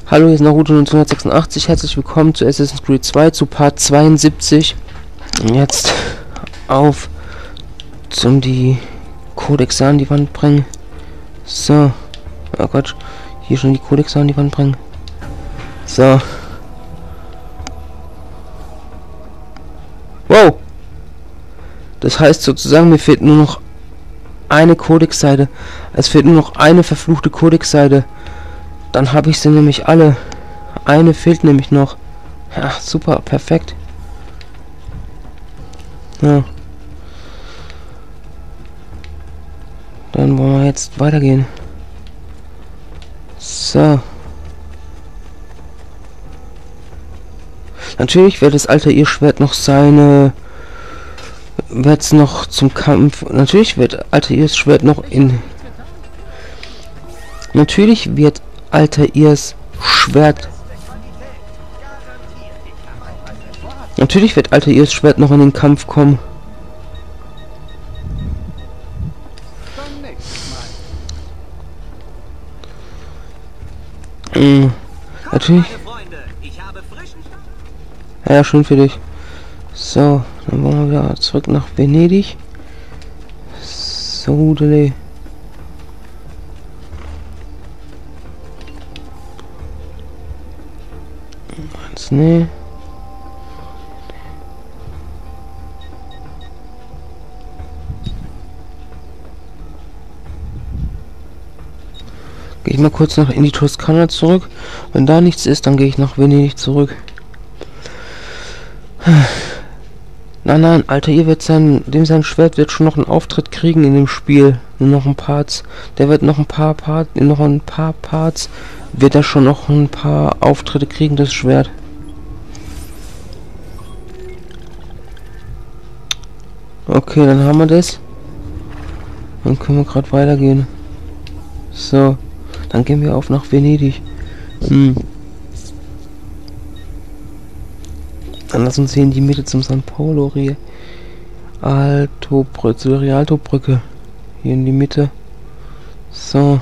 Hallo, hier ist Naruto 1986. Herzlich willkommen zu Assassin's Creed 2 zu Part 72. Und jetzt auf zum die Codexe an die Wand bringen. So. Oh Gott. Hier schon die Codexe an die Wand bringen. So. Wow. Das heißt sozusagen, mir fehlt nur noch eine Codex-Seite. Es fehlt nur noch eine verfluchte Codex-Seite. Dann habe ich sie nämlich alle. Eine fehlt nämlich noch. Ja, super, perfekt. Ja. Dann wollen wir jetzt weitergehen. So. Natürlich wird das Altair-Schwert noch seine... Wird's noch zum Kampf... Natürlich wird Altairs Schwert noch in... Natürlich wird Altairs Schwert... Natürlich wird Altairs Schwert noch in den Kampf kommen. Natürlich. Ja, schön für dich. So, dann wollen wir wieder zurück nach Venedig. So, Delay. Nee. Gehe ich mal kurz nach in die Toskana zurück. Wenn da nichts ist, dann gehe ich nach Venedig zurück. Nein, Altair wird sein Schwert wird schon noch einen Auftritt kriegen in dem Spiel. Nur noch ein Parts. Der wird noch ein paar Parts wird er schon noch ein paar Auftritte kriegen, das Schwert. Okay, dann haben wir das. Dann können wir gerade weitergehen. So, dann gehen wir auf nach Venedig. Dann lass uns hier in die Mitte zum San Paolo Rialto-Brücke. Hier in die Mitte. So.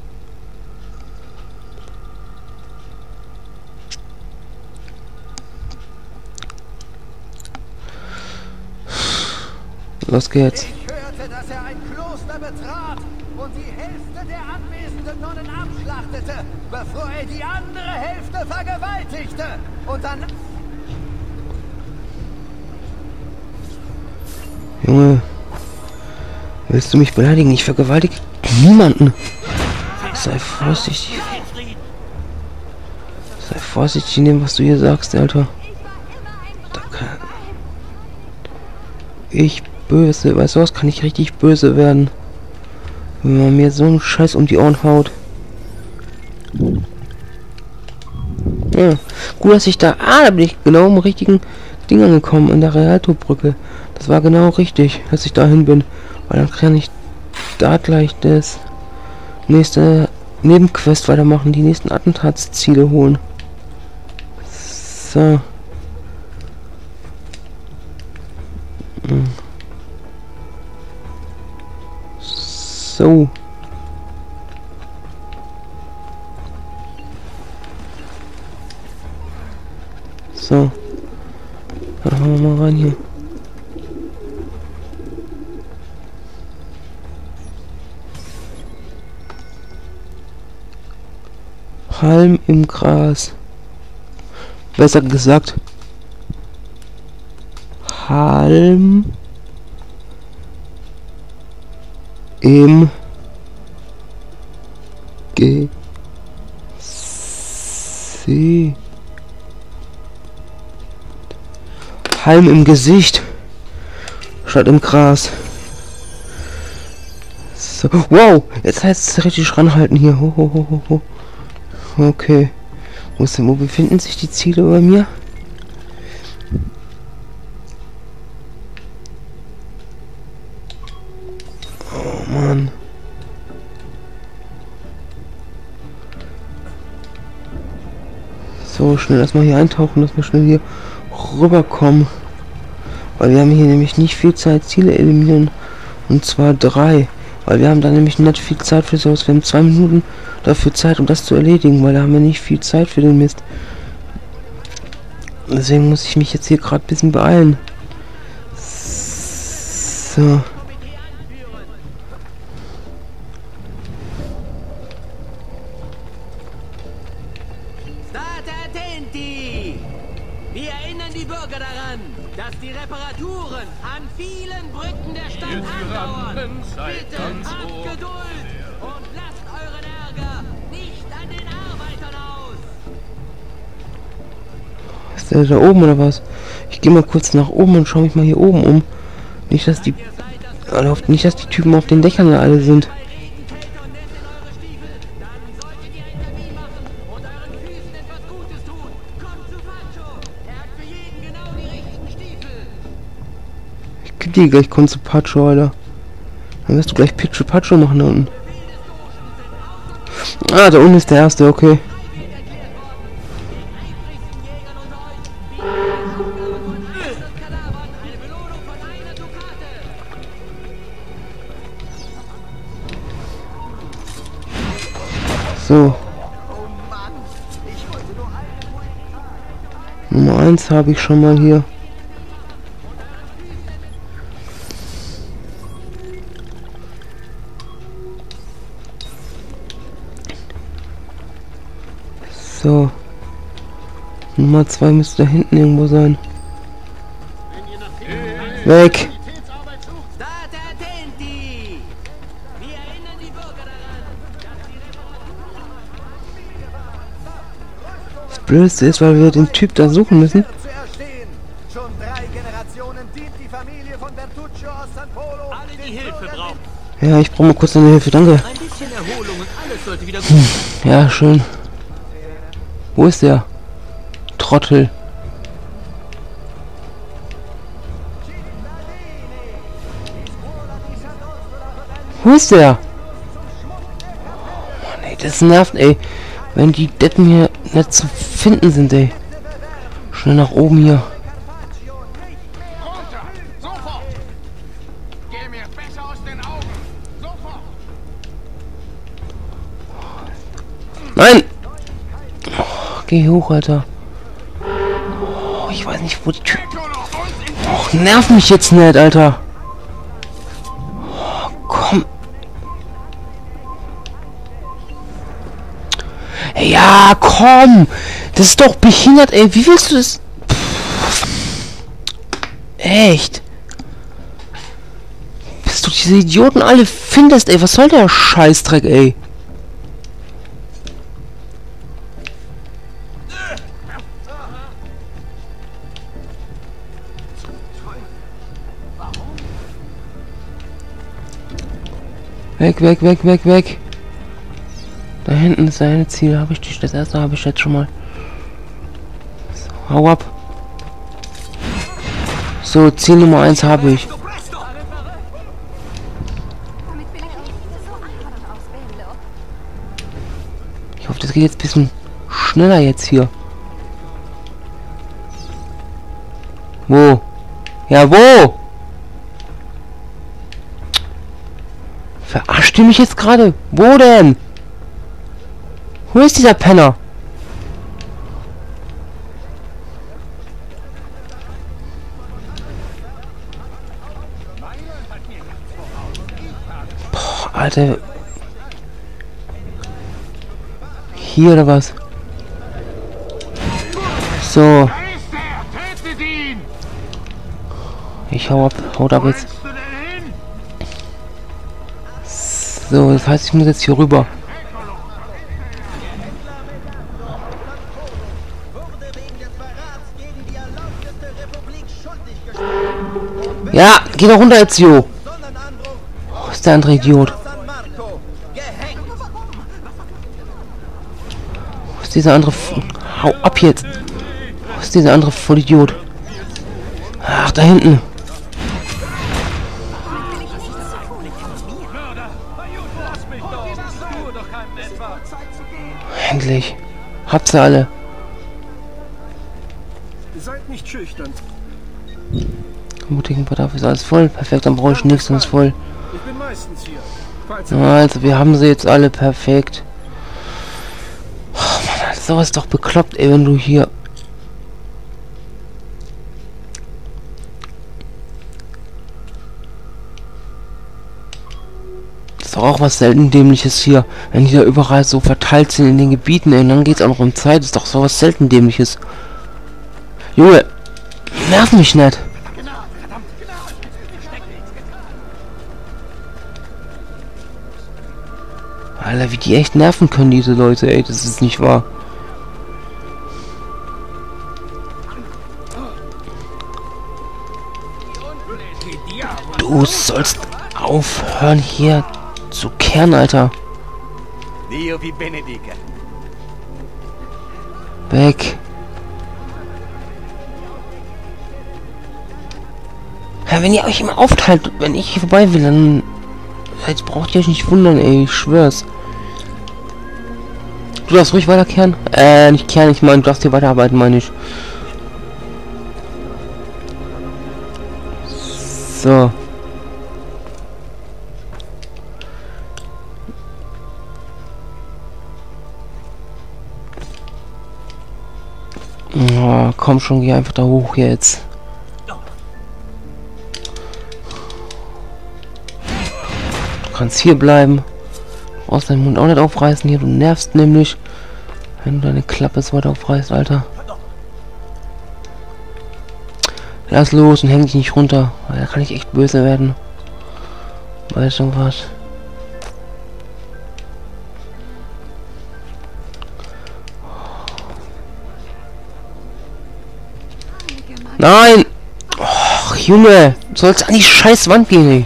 Los geht's. Ich hörte, dass er ein Kloster betrat und die Hälfte der anwesenden Nonnen abschlachtete, bevor er die andere Hälfte vergewaltigte. Und dann... Junge, willst du mich beleidigen? Ich vergewaltige niemanden. Sei vorsichtig. Sei vorsichtig in dem, was du hier sagst, Alter. Da kann ich böse, weißt du was, kann ich richtig böse werden, wenn man mir so einen Scheiß um die Ohren haut. Ja, gut, dass ich da bin ich genau im richtigen Ding angekommen, in der Rialto-Brücke. Das war genau richtig, dass ich dahin bin, weil dann kann ich da gleich das nächste Nebenquest weitermachen, die nächsten Attentatsziele holen. So. So. So. Dann hauen wir mal rein hier. Halm im Gras. Besser gesagt. Halm im Halm im Gesicht statt im Gras. So, wow, jetzt heißt es richtig ranhalten hier. Ho. Okay, wo befinden sich die Ziele bei mir? Oh Mann. So, schnell erstmal hier eintauchen, dass wir schnell hier rüberkommen. Weil wir haben hier nämlich nicht viel Zeit, Ziele eliminieren. Und zwar 3. Weil wir haben da nämlich nicht viel Zeit für sowas. Wir haben 2 Minuten dafür Zeit, um das zu erledigen, weil da haben wir nicht viel Zeit für den Mist. Deswegen muss ich mich jetzt hier gerade ein bisschen beeilen. So. Wir erinnern die Bürger daran, dass die Reparaturen an vielen Brücken der Stadt andauern. Bitte habt Geduld und lasst euren Ärger nicht an den Arbeitern aus. Ist der da oben oder was? Ich gehe mal kurz nach oben und schaue mich mal hier oben um. Nicht, dass die Typen auf den Dächern da alle sind. Ich geb dir gleich Concepacho, Alter. Dann wirst du gleich Pichu Pacho machen da unten. Ah, da unten ist der erste, okay. So. Nummer 1 habe ich schon mal hier. So. Nummer 2 müsste da hinten irgendwo sein. Weg! Das Blödste ist, weil wir den Typ da suchen müssen. Schon 3 Generationen dient die Familie von Bertuccio aus San Polo. Alle, die Hilfe brauchen. Ja, ich brauche mal kurz deine Hilfe, danke. Ein bisschen Erholung und alles sollte wieder gut. Ja, schön. Wo ist der? Trottel. Wo ist der? Oh, nee, das nervt, ey. Wenn die Deppen hier nicht zu finden sind, ey. Schnell nach oben hier. Runter! Sofort! Geh mir besser aus den Augen! Sofort! Nein! Oh, geh hoch, Alter. Oh, ich weiß nicht, wo die Tür... Och, nerv mich jetzt nicht, Alter. Oh, komm. Ja, komm! Das ist doch behindert, ey. Wie willst du das... Pff. Echt? Bis du diese Idioten alle findest, ey. Was soll der Scheißdreck, ey? Weg, weg, weg, weg, weg. Da hinten ist seine Ziel. Habe ich dich. Das erste habe ich jetzt schon mal. So, hau ab. So, Ziel Nummer 1 habe ich. Ich hoffe, das geht jetzt ein bisschen schneller jetzt hier. Wo? Ja, wo? Verarscht ihr mich jetzt gerade? Wo denn? Wo ist dieser Penner? Boah, Alter. Hier oder was? So. Da ist er! Tötet ihn! Ich hau ab. Haut ab jetzt. Willst du denn hin? So, das heißt, ich muss jetzt hier rüber. Ja, geh doch runter, Ezio. Wo ist der andere Idiot? Wo ist dieser andere... Hau ab jetzt. Wo ist dieser andere Vollidiot? Ach, da hinten. Endlich. Habt ihr alle. Seid nicht schüchtern. Mutigen Bedarf ist alles voll. Perfekt, dann brauche ich nichts, dann ist voll. Ich bin meistens hier. Also, wir haben sie jetzt alle perfekt. Oh Mann, sowas ist doch bekloppt, ey, wenn du hier... Das ist doch auch was selten Dämliches hier. Wenn die da überall so verteilt sind in den Gebieten, ey, und dann geht's auch noch um Zeit. Das ist doch sowas selten Dämliches. Junge, nerv mich nicht. Alter, wie die echt nerven können, diese Leute, ey, das ist nicht wahr. Du sollst aufhören hier zu kehren, Alter. Dio vi benedica. Weg. Ja, wenn ihr euch immer aufteilt, wenn ich hier vorbei will, dann... Jetzt braucht ihr euch nicht wundern, ey, ich schwör's. Du darfst ruhig weiterkehren. Nicht kehren, ich meine, du darfst hier weiterarbeiten, meine ich. So. Oh, komm schon, geh einfach da hoch jetzt. Du kannst hier bleiben. Du brauchst deinen Mund auch nicht aufreißen hier, du nervst nämlich. Wenn du deine Klappe so weit aufreißt, Alter. Lass los und häng dich nicht runter, weil da kann ich echt böse werden. Weißt du was? Nein! Och, Junge! Du sollst an die scheiß Wand gehen, ey.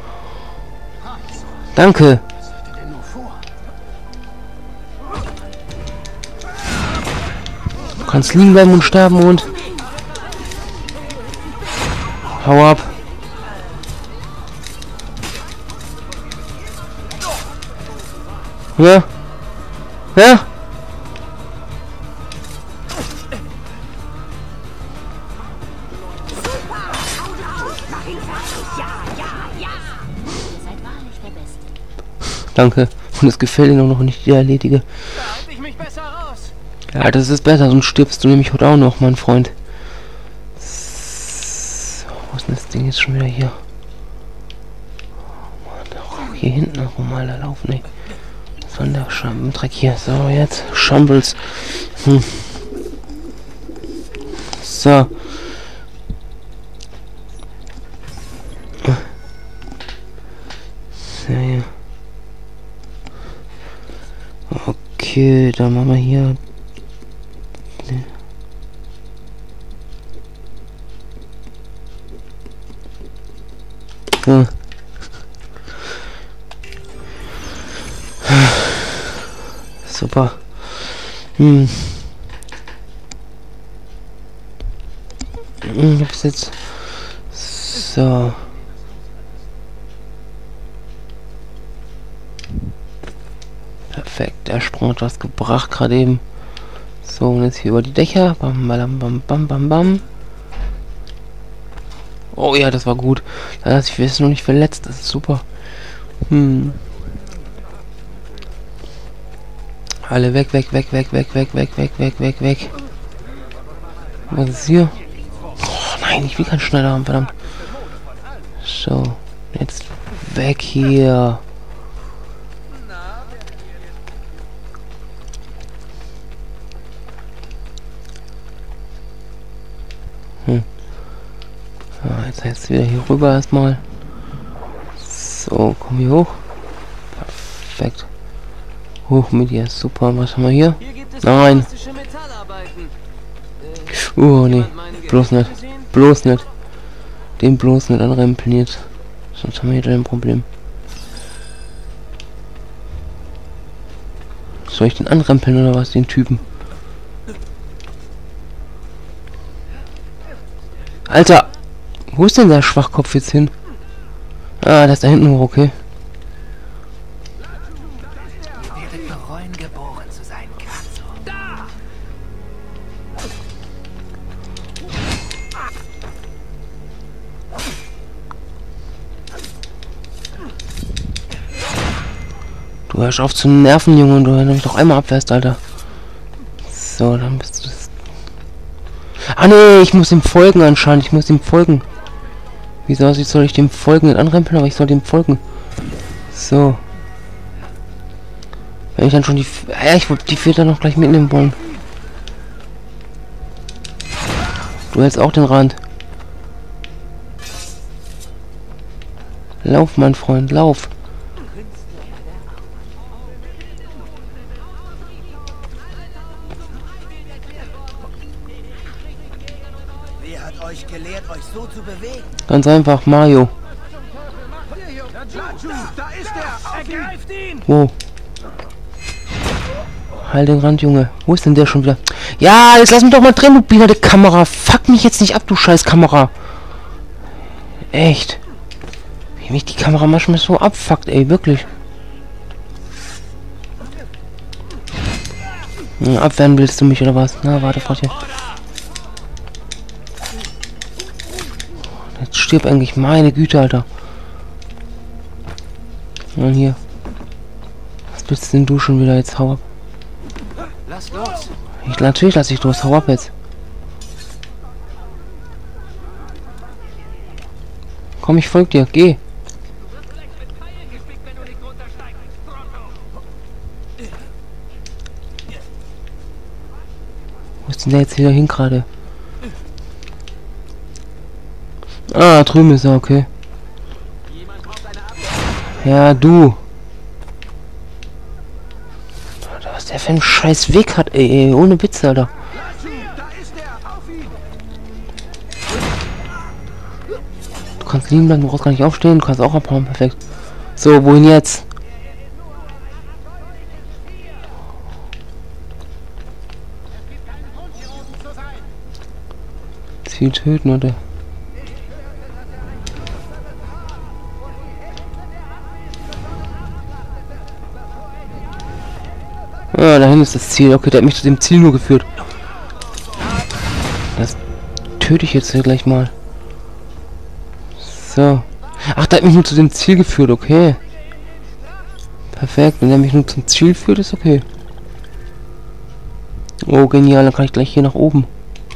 Danke. Du kannst liegen bleiben und sterben und... Hau ab. Ja? Ja? Danke. Und es gefällt dir noch nicht, die erledige. Da halte ich mich besser raus. Ja, das ist besser, sonst stirbst du nämlich heute auch noch, mein Freund. So, wo ist denn das Ding jetzt schon wieder hier? Oh Mann, auch hier hinten noch mal da laufen, ey. Was soll denn der Dreck hier? So, jetzt. Shambles. So. So, hier. Okay, dann machen wir hier. Ja. Super. Was jetzt? So. Perfekt, der Sprung hat was gebracht gerade eben. So, und jetzt hier über die Dächer. Bam, bam, bam, bam, bam, bam. Oh ja, das war gut. Da hat sich jetzt noch nicht verletzt. Das ist super. Alle weg, weg, weg, weg, weg, weg, weg, weg, weg, weg, weg. Was ist hier? Oh nein, ich will keinen Schneider haben, verdammt. So, jetzt weg hier. Jetzt wieder hier rüber erstmal. So, komm hier hoch. Perfekt. Hoch mit dir, super. Was haben wir hier? Nein. Oh nee, bloß nicht. Bloß nicht. Den bloß nicht anrempeln jetzt. Sonst haben wir hier ein Problem. Soll ich den anrempeln oder was, den Typen? Alter! Wo ist denn der Schwachkopf jetzt hin? Ah, der ist da hinten hoch, okay. Ihr werdet bereuen, geboren zu sein, Katzo. Da! Du hörst auf zu nerven, Junge, und du mich doch einmal abwehrst, Alter. So, dann bist du das. Ah nee, ich muss ihm folgen anscheinend. Ich muss ihm folgen. Wieso soll ich dem folgen? Den anrempeln, aber ich soll dem folgen. So. Wenn ich dann schon die... Ja, ich wollte die Väter noch gleich mitnehmen wollen. Du hältst auch den Rand. Lauf, mein Freund, lauf. Wer hat euch gelehrt, euch so zu bewegen? Ganz einfach, Mario. Da ist er! Ergreift ihn! Wow. Halt den Rand, Junge. Wo ist denn der schon wieder? Ja, jetzt lass mich doch mal drin, du behinderte Kamera. Fuck mich jetzt nicht ab, du scheiß Kamera. Echt. Wie mich die Kamera manchmal so abfuckt, ey, wirklich. Ja, abwehren willst du mich, oder was? Na, warte, Freundchen. Jetzt stirb eigentlich, meine Güte, Alter. Und hier. Was willst denn du schon wieder jetzt? Hau ab. Lass los. Natürlich lasse ich los. Hau ab jetzt. Komm, ich folge dir. Geh. Wo ist denn der jetzt wieder hin gerade? Ah, drüben ist er, okay. Ja, du. Was der für einen scheiß Weg hat, ey, ohne Witz, Alter. Du kannst liegen bleiben, du brauchst gar nicht aufstehen, du kannst auch abhauen, perfekt. So, wohin jetzt? Ziel töten, oder? Ah, dahin ist das Ziel. Okay, der hat mich zu dem Ziel nur geführt. Das töte ich jetzt hier gleich mal. So. Ach, der hat mich nur zu dem Ziel geführt, okay. Perfekt, wenn er mich nur zum Ziel führt, ist okay. Oh, genial, dann kann ich gleich hier nach oben.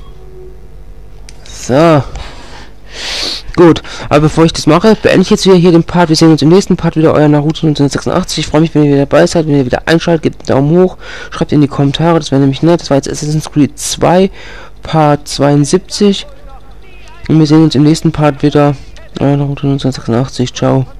So. Gut, aber bevor ich das mache, beende ich jetzt wieder hier den Part. Wir sehen uns im nächsten Part wieder, euer Naruto 1986. Ich freue mich, wenn ihr wieder dabei seid, wenn ihr wieder einschaltet, gebt einen Daumen hoch, schreibt in die Kommentare, das wäre nämlich nett. Das war jetzt Assassin's Creed 2, Part 72. Und wir sehen uns im nächsten Part wieder, euer Naruto 1986. Ciao.